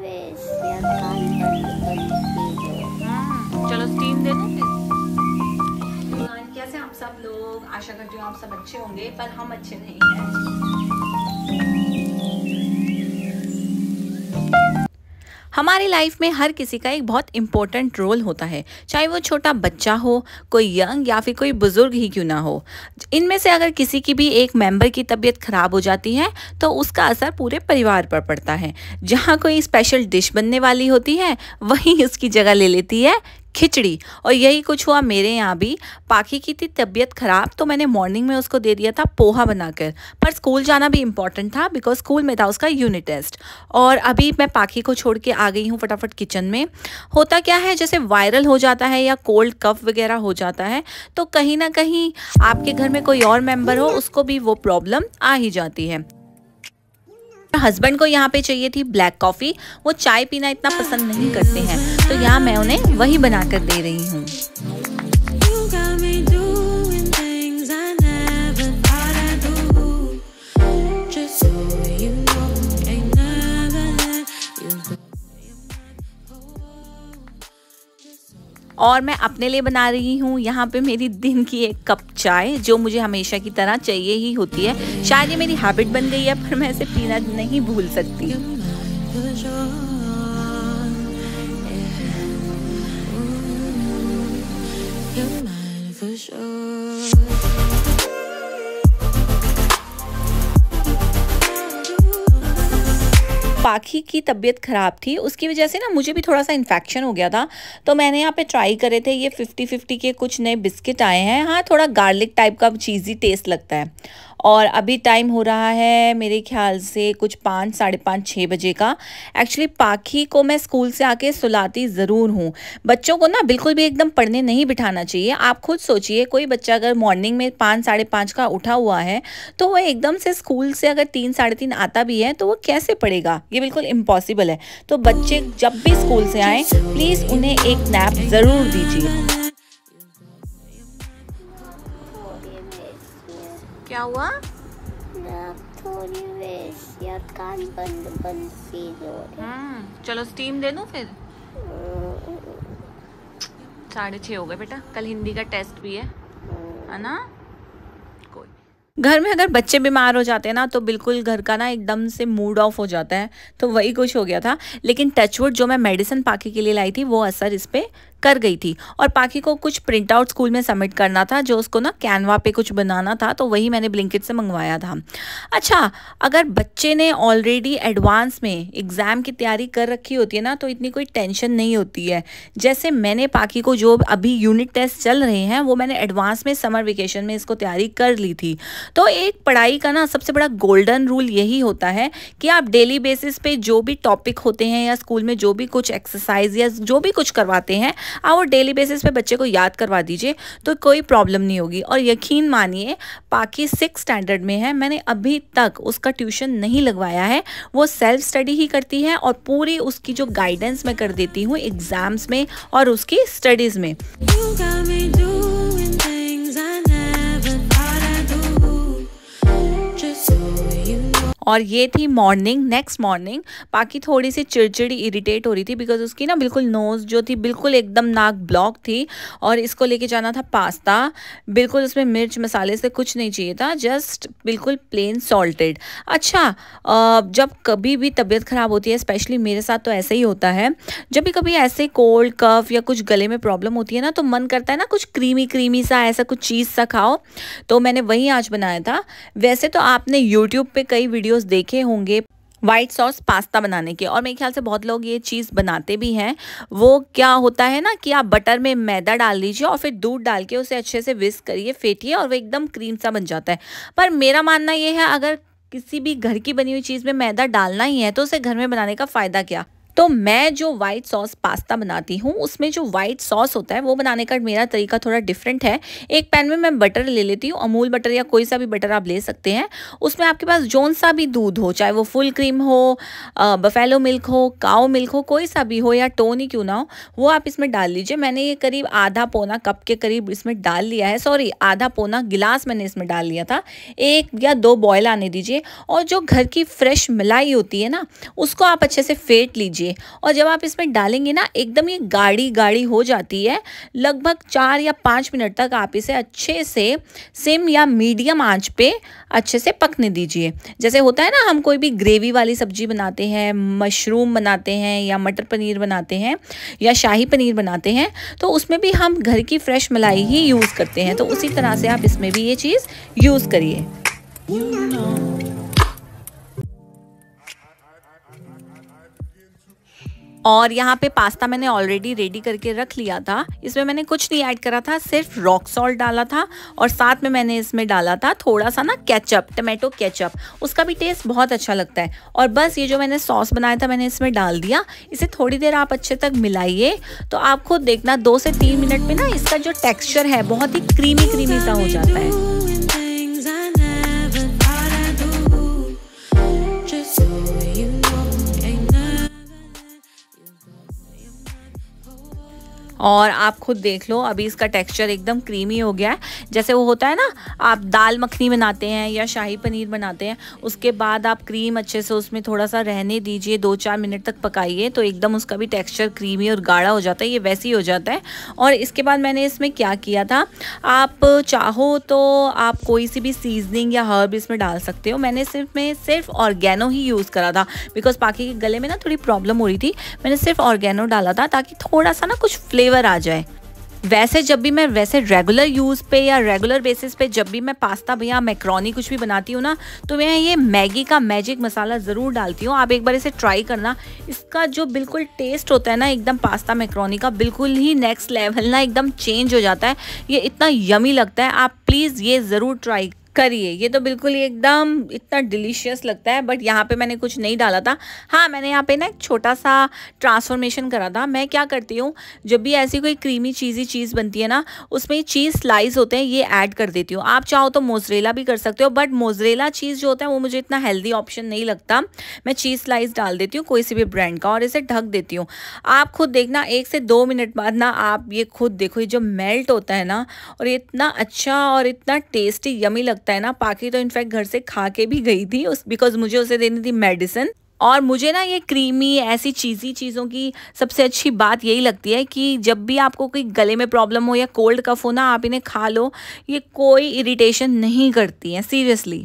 चलो स्टीम दे दूं फिर। कैसे आप सब लोग, आशा करती हूँ आप सब अच्छे होंगे, पर हम अच्छे नहीं हैं। हमारी लाइफ में हर किसी का एक बहुत इम्पोर्टेंट रोल होता है, चाहे वो छोटा बच्चा हो, कोई यंग या फिर कोई बुजुर्ग ही क्यों ना हो। इनमें से अगर किसी की भी एक मेंबर की तबीयत खराब हो जाती है तो उसका असर पूरे परिवार पर पड़ता है। जहाँ कोई स्पेशल डिश बनने वाली होती है वहीं उसकी जगह ले लेती है खिचड़ी। और यही कुछ हुआ मेरे यहाँ भी। पाखी की थी तबीयत ख़राब तो मैंने मॉर्निंग में उसको दे दिया था पोहा बनाकर, पर स्कूल जाना भी इम्पॉर्टेंट था बिकॉज स्कूल में था उसका यूनिट टेस्ट। और अभी मैं पाखी को छोड़ के आ गई हूँ फटाफट किचन में। होता क्या है, जैसे वायरल हो जाता है या कोल्ड कफ वगैरह हो जाता है तो कहीं ना कहीं आपके घर में कोई और मेंबर हो उसको भी वो प्रॉब्लम आ ही जाती है। हस्बैंड को यहाँ पे चाहिए थी ब्लैक कॉफ़ी, वो चाय पीना इतना पसंद नहीं करते हैं, तो यहाँ मैं उन्हें वही बनाकर दे रही हूँ। और मैं अपने लिए बना रही हूँ यहाँ पे मेरी दिन की एक कप चाय, जो मुझे हमेशा की तरह चाहिए ही होती है। शायद ये मेरी हैबिट बन गई है, पर मैं इसे पीना नहीं भूल सकती। पाखी की तबीयत ख़राब थी, उसकी वजह से ना मुझे भी थोड़ा सा इन्फेक्शन हो गया था, तो मैंने यहाँ पे ट्राई करे थे ये 50-50 के कुछ नए बिस्किट आए हैं। हाँ, थोड़ा गार्लिक टाइप का चीज़ी टेस्ट लगता है। और अभी टाइम हो रहा है मेरे ख्याल से कुछ 5, साढ़े 5, 6 बजे का। एक्चुअली पाखी को मैं स्कूल से आके सुलाती ज़रूर हूँ। बच्चों को ना बिल्कुल भी एकदम पढ़ने नहीं बिठाना चाहिए। आप खुद सोचिए, कोई बच्चा अगर मॉर्निंग में 5, साढ़े 5 का उठा हुआ है तो वो एकदम से स्कूल से अगर 3, साढ़े 3 आता भी है तो वो कैसे पढ़ेगा, ये बिल्कुल इम्पॉसिबल है। तो बच्चे जब भी स्कूल से आएँ प्लीज़ उन्हें एक नैप ज़रूर दीजिए। क्या हुआ? थोड़ी वैसे यार, कान बंद बंद फील हो रहा है। चलो स्टीम दे दूं फिर। 6:30 हो गए बेटा, कल हिंदी का टेस्ट भी है ना। कोई घर में अगर बच्चे बीमार हो जाते हैं ना तो बिल्कुल घर का ना एकदम से मूड ऑफ हो जाता है, तो वही कुछ हो गया था। लेकिन टचवुड जो मैं मेडिसिन पाखी के लिए लाई थी वो असर इस पे कर गई थी। और पाखी को कुछ प्रिंट आउट स्कूल में सबमिट करना था, जो उसको ना कैनवा पे कुछ बनाना था, तो वही मैंने ब्लिंकिट से मंगवाया था। अच्छा, अगर बच्चे ने ऑलरेडी एडवांस में एग्ज़ाम की तैयारी कर रखी होती है ना तो इतनी कोई टेंशन नहीं होती है। जैसे मैंने पाखी को, जो अभी यूनिट टेस्ट चल रहे हैं वो मैंने एडवांस में समर वेकेशन में इसको तैयारी कर ली थी। तो एक पढ़ाई का ना सबसे बड़ा गोल्डन रूल यही होता है कि आप डेली बेसिस पे जो भी टॉपिक होते हैं या स्कूल में जो भी कुछ एक्सरसाइज या जो भी कुछ करवाते हैं आप वो डेली बेसिस पे बच्चे को याद करवा दीजिए, तो कोई प्रॉब्लम नहीं होगी। और यकीन मानिए, पाखी 6 स्टैंडर्ड में है, मैंने अभी तक उसका ट्यूशन नहीं लगवाया है। वो सेल्फ स्टडी ही करती है और पूरी उसकी जो गाइडेंस मैं कर देती हूँ एग्जाम्स में और उसकी स्टडीज़ में। और ये थी मॉर्निंग। नेक्स्ट मॉर्निंग पाखी थोड़ी सी चिड़चिड़ी इरिटेट हो रही थी बिकॉज उसकी ना बिल्कुल नोज़ जो थी बिल्कुल एकदम नाक ब्लॉक थी, और इसको लेके जाना था पास्ता। बिल्कुल उसमें मिर्च मसाले से कुछ नहीं चाहिए था, जस्ट बिल्कुल प्लेन सॉल्टेड। अच्छा, जब कभी भी तबीयत ख़राब होती है, स्पेशली मेरे साथ तो ऐसा ही होता है, जब भी कभी ऐसे कोल्ड कफ या कुछ गले में प्रॉब्लम होती है ना तो मन करता है ना कुछ क्रीमी क्रीमी सा, ऐसा कुछ चीज़ सा खाओ। तो मैंने वही आज बनाया था। वैसे तो आपने यूट्यूब पे कई वीडियोस देखे होंगे वाइट सॉस पास्ता बनाने के, और मेरे ख्याल से बहुत लोग ये चीज़ बनाते भी हैं। वो क्या होता है ना कि आप बटर में मैदा डाल लीजिए और फिर दूध डाल के उसे अच्छे से विस्क करिए, फेंटिए, और वो एकदम क्रीम सा बन जाता है। पर मेरा मानना ये है, अगर किसी भी घर की बनी हुई चीज़ में मैदा डालना ही है तो उसे घर में बनाने का फ़ायदा क्या। तो मैं जो वाइट सॉस पास्ता बनाती हूँ उसमें जो वाइट सॉस होता है वो बनाने का मेरा तरीका थोड़ा डिफरेंट है। एक पैन में मैं बटर ले लेती हूँ, अमूल बटर या कोई सा भी बटर आप ले सकते हैं। उसमें आपके पास जौन सा भी दूध हो, चाहे वो फुल क्रीम हो, बफेलो मिल्क हो, काओ मिल्क हो, कोई सा भी हो, या टोन ही क्यों ना हो, वो आप इसमें डाल लीजिए। मैंने ये करीब आधा पौना कप के करीब इसमें डाल लिया है, सॉरी आधा पौना गिलास मैंने इसमें डाल लिया था। 1 या 2 बॉयल आने दीजिए, और जो घर की फ्रेश मलाई होती है ना उसको आप अच्छे से फेंट लीजिए। दीजिए। और जब आप इसमें डालेंगे ना एकदम ये गाढ़ी गाढ़ी हो जाती है। लगभग 4 या 5 मिनट तक आप इसे अच्छे से सिम या मीडियम आंच पे अच्छे से पकने दीजिए। जैसे होता है ना, हम कोई भी ग्रेवी वाली सब्जी बनाते हैं, मशरूम बनाते हैं या मटर पनीर बनाते हैं या शाही पनीर बनाते हैं, तो उसमें भी हम घर की फ्रेश मलाई ही यूज़ करते हैं। तो उसी तरह से आप इसमें भी ये चीज़ यूज़ करिए। और यहाँ पे पास्ता मैंने ऑलरेडी रेडी करके रख लिया था। इसमें मैंने कुछ नहीं ऐड करा था, सिर्फ रॉक सॉल्ट डाला था और साथ में मैंने इसमें डाला था थोड़ा सा ना केचप, टमाटो केचप। उसका भी टेस्ट बहुत अच्छा लगता है। और बस ये जो मैंने सॉस बनाया था मैंने इसमें डाल दिया। इसे थोड़ी देर आप अच्छे तक मिलाइए। तो आप खुद देखना 2 से 3 मिनट में ना इसका जो टेक्स्चर है बहुत ही क्रीमी सा हो जाता है। और आप खुद देख लो, अभी इसका टेक्सचर एकदम क्रीमी हो गया है। जैसे वो होता है ना, आप दाल मखनी बनाते हैं या शाही पनीर बनाते हैं, उसके बाद आप क्रीम अच्छे से उसमें थोड़ा सा रहने दीजिए, 2-4 मिनट तक पकाइए, तो एकदम उसका भी टेक्सचर क्रीमी और गाढ़ा हो जाता है। ये वैसे ही हो जाता है। और इसके बाद मैंने इसमें क्या किया था, आप चाहो तो आप कोई सी भी सीजनिंग या हर्ब इसमें डाल सकते हो। मैंने सिर्फ ऑर्गेनो ही यूज़ करा था, बिकॉज पाकी के गले में ना थोड़ी प्रॉब्लम हो रही थी। मैंने सिर्फ ऑर्गेनो डाला था ताकि थोड़ा सा ना कुछ फ्लेवर आ जाए। वैसे जब भी मैं रेगुलर यूज़ पे या रेगुलर बेसिस पे जब भी मैं पास्ता या मैक्रोनी कुछ भी बनाती हूँ ना, तो मैं ये मैगी का मैजिक मसाला ज़रूर डालती हूँ। आप एक बार इसे ट्राई करना। इसका जो बिल्कुल टेस्ट होता है ना एकदम पास्ता मैक्रोनी का, बिल्कुल ही नेक्स्ट लेवल ना एकदम चेंज हो जाता है। ये इतना यमी लगता है, आप प्लीज़ ये ज़रूर ट्राई करिए। ये तो बिल्कुल ही एकदम इतना डिलीशियस लगता है। बट यहाँ पे मैंने कुछ नहीं डाला था। हाँ, मैंने यहाँ पे ना एक छोटा सा ट्रांसफॉर्मेशन करा था। मैं क्या करती हूँ, जब भी ऐसी कोई क्रीमी चीज़ी चीज़ बनती है ना, उसमें चीज़ स्लाइस होते हैं, ये ऐड कर देती हूँ। आप चाहो तो मोज़रेला भी कर सकते हो, बट मोज़रेला चीज़ जो होता है वो मुझे इतना हेल्दी ऑप्शन नहीं लगता। मैं चीज़ स्लाइस डाल देती हूँ कोई सी भी ब्रांड का और इसे ढक देती हूँ। आप खुद देखना 1 से 2 मिनट बाद ना आप ये खुद देखो, ये जो मेल्ट होता है ना, और ये इतना अच्छा और इतना टेस्टी यमी लगता है ना। पाकी तो इनफैक्ट घर से खा के भी गई थी बिकॉज मुझे उसे देनी थी मेडिसिन। और मुझे ना ये क्रीमी ऐसी चीज़ी चीज़ों की सबसे अच्छी बात यही लगती है कि जब भी आपको कोई गले में प्रॉब्लम हो या कोल्ड कफ हो ना, आप इन्हें खा लो, ये कोई इरिटेशन नहीं करती हैं, सीरियसली।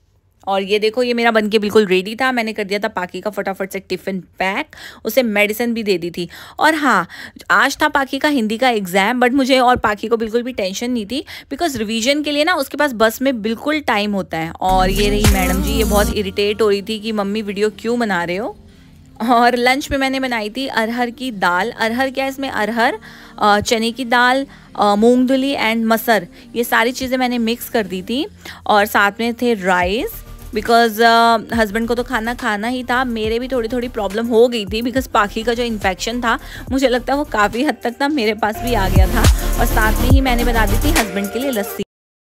और ये देखो, ये मेरा बनके बिल्कुल रेडी था। मैंने कर दिया था पाकी का फटाफट से टिफ़िन पैक, उसे मेडिसिन भी दे दी थी। और हाँ, आज था पाकी का हिंदी का एग्ज़ाम, बट मुझे और पाकी को बिल्कुल भी टेंशन नहीं थी, बिकॉज रिवीजन के लिए ना उसके पास बस में बिल्कुल टाइम होता है। और ये रही मैडम जी, ये बहुत इरिटेट हो रही थी कि मम्मी वीडियो क्यों बना रहे हो। और लंच में मैंने बनाई थी अरहर की दाल। अरहर क्या है, इसमें अरहर, चने की दाल, मूंगफली एंड मसर, ये सारी चीज़ें मैंने मिक्स कर दी थी। और साथ में थे राइस, बिकॉज हस्बैंड को तो खाना ही था। मेरे भी थोड़ी प्रॉब्लम हो गई थी, बिकॉज पाखी का जो इन्फेक्शन था मुझे लगता है वो काफ़ी हद तक ना मेरे पास भी आ गया था। और साथ में ही मैंने बना दी थी हस्बैंड के लिए लस्सी।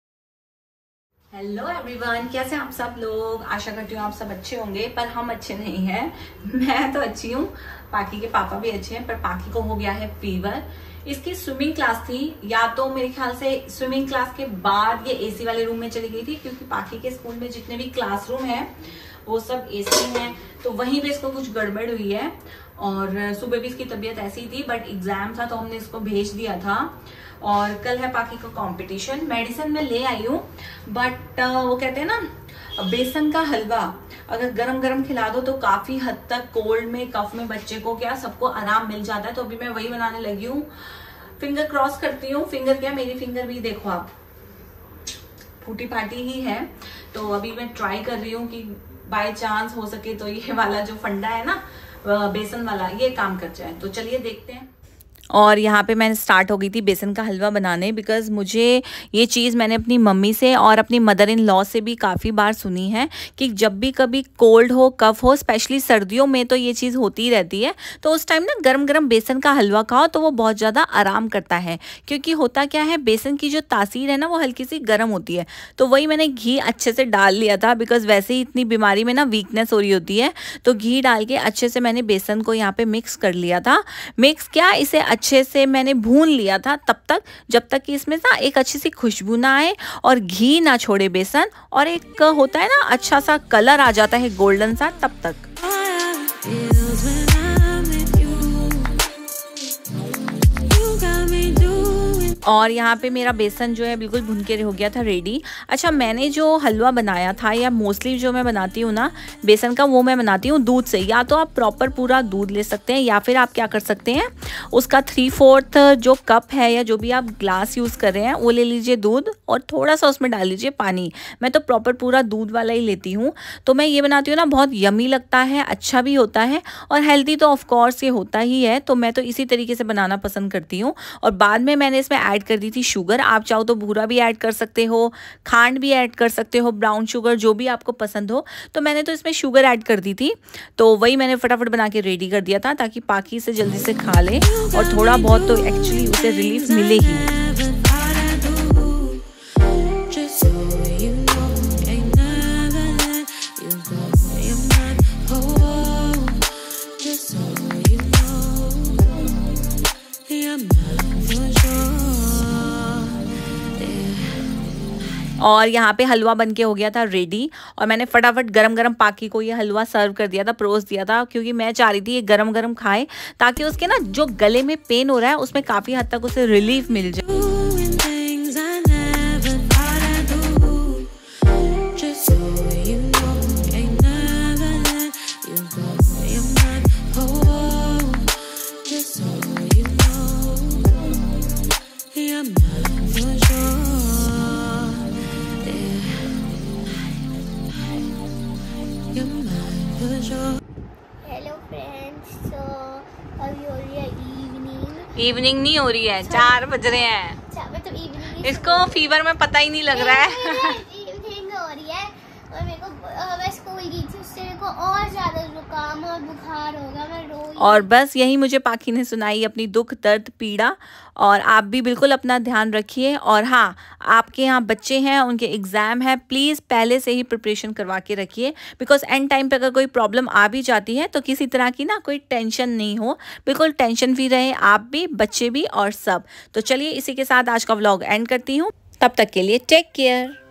हेलो एवरीवन, कैसे आप सब लोग? आशा करती हूँ आप सब अच्छे होंगे, पर हम अच्छे नहीं हैं। मैं तो अच्छी हूँ, पाकी के पापा भी अच्छे हैं, पर पाकी को हो गया है फीवर। इसकी स्विमिंग क्लास थी, या तो मेरे ख्याल से स्विमिंग क्लास के बाद ये एसी वाले रूम में चली गई थी, क्योंकि पाकी के स्कूल में जितने भी क्लासरूम हैं वो सब एसी हैं, तो वहीं पे इसको कुछ गड़बड़ हुई है। और सुबह भी इसकी तबीयत ऐसी ही थी, बट एग्जाम था तो हमने इसको भेज दिया था। और कल है पाकी का कंपटीशन। मेडिसिन में ले आई हूँ, बट वो कहते हैं ना, बेसन का हलवा अगर गरम गरम खिला दो तो काफी हद तक कोल्ड में, कफ में बच्चे को क्या सबको आराम मिल जाता है। तो अभी मैं वही बनाने लगी हूँ। फिंगर क्रॉस करती हूँ। फिंगर क्या, मेरी फिंगर भी देखो आप फूटी फाटी ही है। तो अभी मैं ट्राई कर रही हूँ कि बाय चांस हो सके तो ये वाला जो फंडा है ना बेसन वाला, ये काम कर जाए। तो चलिए देखते हैं। और यहाँ पे मैं स्टार्ट हो गई थी बेसन का हलवा बनाने, बिकॉज़ मुझे ये चीज़ मैंने अपनी मम्मी से और अपनी मदर इन लॉ से भी काफ़ी बार सुनी है कि जब भी कभी कोल्ड हो, कफ हो, स्पेशली सर्दियों में तो ये चीज़ होती रहती है। तो उस टाइम ना गरम गरम बेसन का हलवा खाओ तो वो बहुत ज़्यादा आराम करता है। क्योंकि होता क्या है, बेसन की जो तासीर है ना वो हल्की सी गर्म होती है। तो वही मैंने घी अच्छे से डाल लिया था, बिकॉज़ वैसे ही इतनी बीमारी में ना वीकनेस हो रही होती है। तो घी डाल के अच्छे से मैंने बेसन को यहाँ पे मिक्स कर लिया था। मिक्स क्या, इसे अच्छे से मैंने भून लिया था तब तक, जब तक कि इसमें ना एक अच्छी सी खुशबू ना आए और घी ना छोड़े बेसन, और एक होता है ना अच्छा सा कलर आ जाता है गोल्डन सा, तब तक। और यहाँ पे मेरा बेसन जो है बिल्कुल भुन के हो गया था रेडी। अच्छा, मैंने जो हलवा बनाया था, या मोस्टली जो मैं बनाती हूँ ना बेसन का, वो मैं बनाती हूँ दूध से। या तो आप प्रॉपर पूरा दूध ले सकते हैं, या फिर आप क्या कर सकते हैं, उसका 3/4 जो कप है या जो भी आप ग्लास यूज़ कर रहे हैं वो ले लीजिए दूध, और थोड़ा सा उसमें डाल लीजिए पानी। मैं तो प्रॉपर पूरा दूध वाला ही लेती हूँ। तो मैं ये बनाती हूँ ना, बहुत यमी लगता है, अच्छा भी होता है और हेल्दी तो ऑफकोर्स ये होता ही है। तो मैं तो इसी तरीके से बनाना पसंद करती हूँ। और बाद में मैंने इसमें ऐड कर दी थी शुगर। आप चाहो तो भूरा भी ऐड कर सकते हो, खांड भी ऐड कर सकते हो, ब्राउन शुगर, जो भी आपको पसंद हो। तो मैंने तो इसमें शुगर ऐड कर दी थी। तो वही मैंने फटाफट बना के रेडी कर दिया था, ताकि पाकी से जल्दी से खा ले, और थोड़ा बहुत तो एक्चुअली उसे रिलीफ मिले ही। और यहाँ पे हलवा बन के हो गया था रेडी, और मैंने फटाफट गरम गरम पाकी को ये हलवा सर्व कर दिया था, परोस दिया था, क्योंकि मैं चाह रही थी ये गरम गरम खाए, ताकि उसके ना जो गले में पेन हो रहा है उसमें काफ़ी हद तक उसे रिलीफ मिल जाए। हेलो फ्रेंड्स, तो अभी हो रही है इवनिंग नहीं हो रही है, 4 बज रहे हैं। मतलब इवनिंग, इसको फीवर में पता ही नहीं लग रहा है। इवनिंग हो रही है, और मेरे को मैं स्कूल गई थी, उससे मेरे को और ज्यादा जुकाम और बुखार होगा, मैं रोई। और बस यही मुझे पाखी ने सुनाई अपनी दुख दर्द पीड़ा। और आप भी बिल्कुल अपना ध्यान रखिए। और हाँ, आपके यहाँ बच्चे हैं, उनके एग्ज़ाम है, प्लीज़ पहले से ही प्रिपरेशन करवा के रखिए, बिकॉज एंड टाइम पे अगर कोई प्रॉब्लम आ भी जाती है तो किसी तरह की ना कोई टेंशन नहीं हो, बिल्कुल टेंशन फ्री रहे, आप भी, बच्चे भी और सब। तो चलिए, इसी के साथ आज का व्लॉग एंड करती हूँ। तब तक के लिए टेक केयर।